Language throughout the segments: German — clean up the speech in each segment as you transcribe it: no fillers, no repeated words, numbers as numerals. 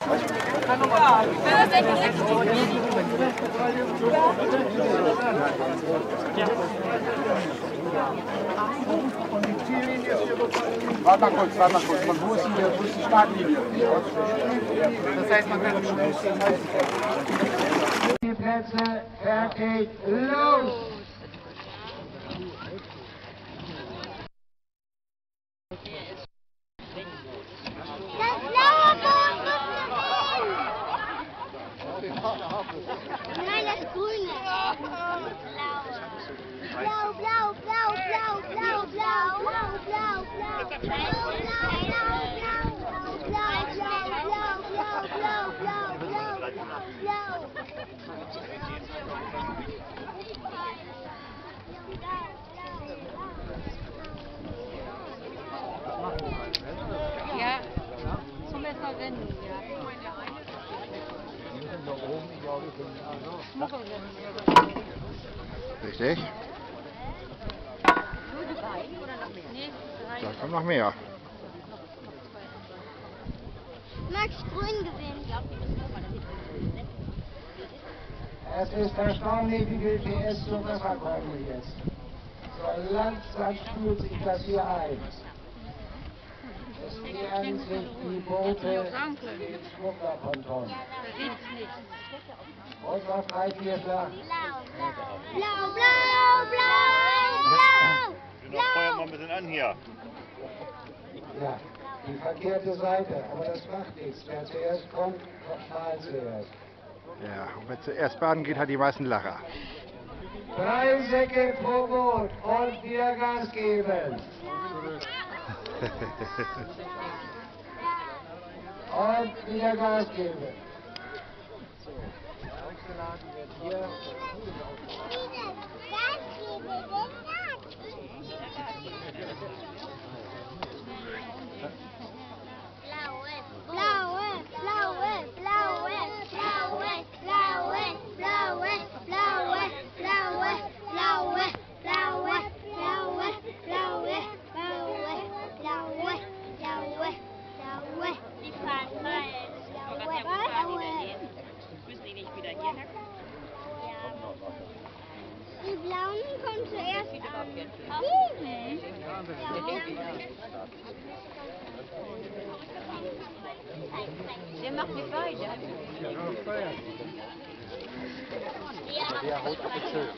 Warte mal kurz. Wo ist die Startlinie? Das heißt, man kann die Plätze fertig, los! Das blaue Boot muss noch hin! Nein, das grüne. Blau, blau, blau, blau, blau, blau, blau, blau, blau, Ja, zum Rennen, ja. Richtig? Da kommt noch mehr. Max Grün gewinnt. Es ist erstaunlich, wie viel PS zur Wasserkurve ist. So langsam spült sich das hier ein. Es nähern sich die Boote den Schmugglerponton. Unser Freiviertler. Blau, blau, blau, blau. Wir feuern mal ein bisschen an hier. Ja, die verkehrte Seite, aber das macht nichts. Wer zuerst kommt, mal zuerst. Ja, und wer zuerst baden geht, hat die meisten Lacher. 3 Säcke pro Boot und wieder Gas geben. Und wieder Gas geben. Ausgeladen wird hier. Die blauen kommen zuerst an. Der macht nicht weiter. Der haut auf die Tür.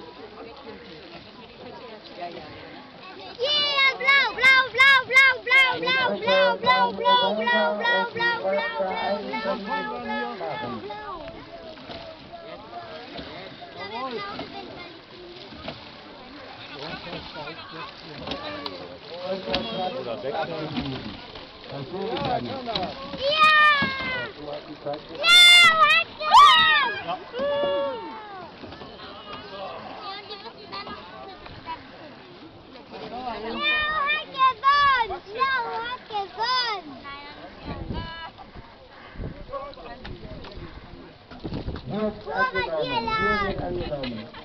Yeah, blau, blau, blau, blau, blau, blau, blau, blau, blau, blau, blau, blau, blau, blau, blau, blau. Oder wechseln. Ja! Angenommen.